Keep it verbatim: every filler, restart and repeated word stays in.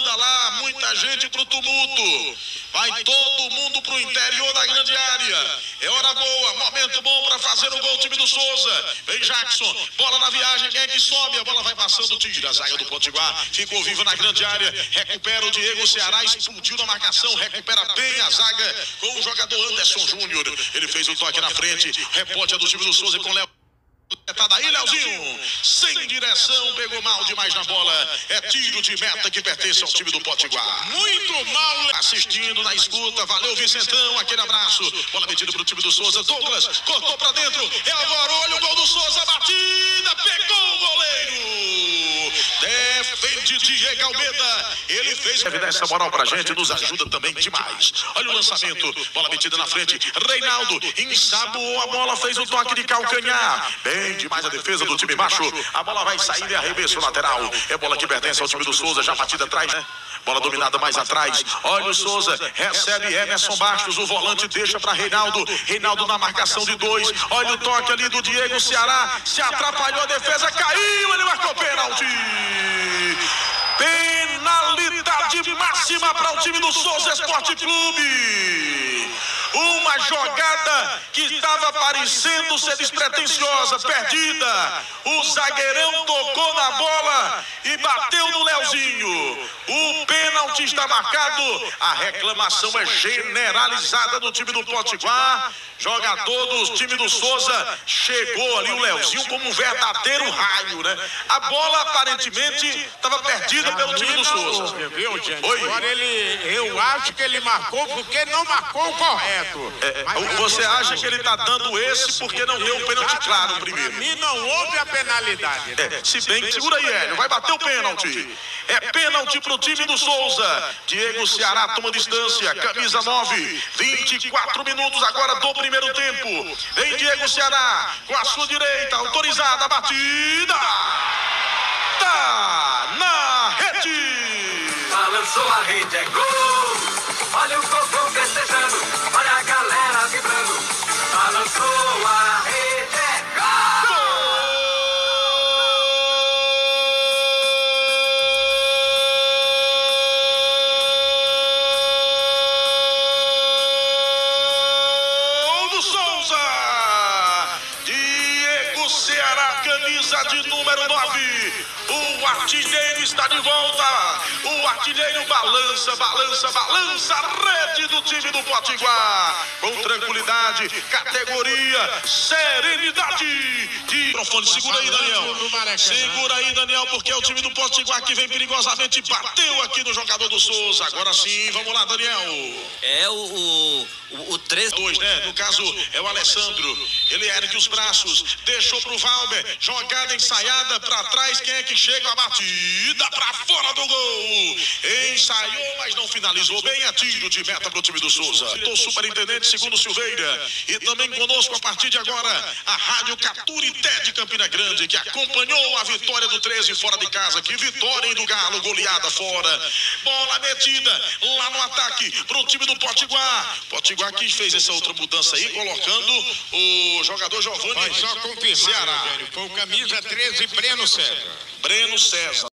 manda lá muita gente pro tumulto. Vai todo mundo pro interior da grande área. É hora boa, momento bom para fazer o gol, o time do Souza. Vem Jackson, bola na viagem, quem é que sobe? A bola vai passando, tira a zaga do Potiguar. Ficou viva na grande área, recupera o Diego Ceará, explodiu na marcação, recupera bem a zaga com o jogador Anderson Júnior. Ele fez o toque na frente, rebote é do time do Souza com o Léo. Tá daí, Leozinho, sem direção, pegou mal demais na bola. É tiro de meta que pertence ao time do Potiguar. Muito mal assistindo na escuta. Valeu, Vicentão, aquele abraço. Bola metida pro time do Souza. Douglas cortou pra dentro. É agora, olha o gol do Souza. Batida, pegou o goleiro. Defende Diego Almeida. Ele fez. Deve dar essa moral pra gente, nos ajuda também demais. Olha o lançamento. Bola metida na frente. Reinaldo ensaboou a bola, fez o toque de calcanhar. Bem demais a defesa do time macho. A bola vai sair e arremesso lateral. É bola que pertence ao time do Souza, já batida atrás. Bola dominada mais atrás. Olha o Souza, recebe Emerson Bastos. O volante deixa para Reinaldo. Reinaldo na marcação de dois. Olha o toque ali do Diego Ceará. Se atrapalhou a defesa, caiu. Ele marcou pênalti. Penalidade máxima para o time do Souza Esporte Clube. Uma jogada que estava parecendo ser despretensiosa, perdida. O zagueirão tocou na bola e bateu no Leozinho. O pênalti está marcado. A reclamação é generalizada do time do Potiguar. Joga todos, time do Souza. Chegou ali o Leozinho como um verdadeiro raio, né? A bola aparentemente estava perdida pelo time do Souza. Viu, gente? Oi. Agora ele, eu acho que ele marcou porque não marcou o correto. É, você acha que ele está dando esse porque não deu o pênalti claro primeiro? Para mim não houve a penalidade. Né? É, se bem que segura aí, Hélio, vai bater o pênalti. É pênalti pro time do Souza. Diego Ceará toma distância, camisa nove, vinte e quatro minutos agora do primeiro tempo. Vem Diego Ceará com a sua direita, autorizada a batida. Tá na rede. Balançou a rede, é gol. Olha o Cocô festejando, olha a galera vibrando. Balançou a rede, é gol. Gol do Souza. Diego Ceará, camisa de número nove. O artilheiro está de volta. O artilheiro balança, balança, balança a rede do time do Potiguar. Com tranquilidade, categoria, serenidade. De... Microfone, segura aí, Daniel. Segura aí, Daniel, porque é o time do Potiguar que vem perigosamente. Bateu aqui no jogador do Souza. Agora sim, vamos lá, Daniel. É o, o, o, o três. Dois, né? No caso, é o Alessandro. Ele ergue os braços, deixou pro Valber. Jogada ensaiada pra trás. Quem é que chega? A batida pra fora do gol. Ensaiou, mas não finalizou bem. É tiro de meta pro time do Souza. O superintendente segundo Silveira. E também conosco a partir de agora a Rádio Caturité de Campina Grande, que acompanhou a vitória do treze fora de casa. Que vitória, hein, do Galo, goleada fora. Bola metida lá no ataque pro time do Potiguar. Potiguar que fez essa outra mudança aí, colocando o jogador Giovanni Vai só confirmar, Ceará. Eugênio, foi o camisa treze, Breno César. Breno César.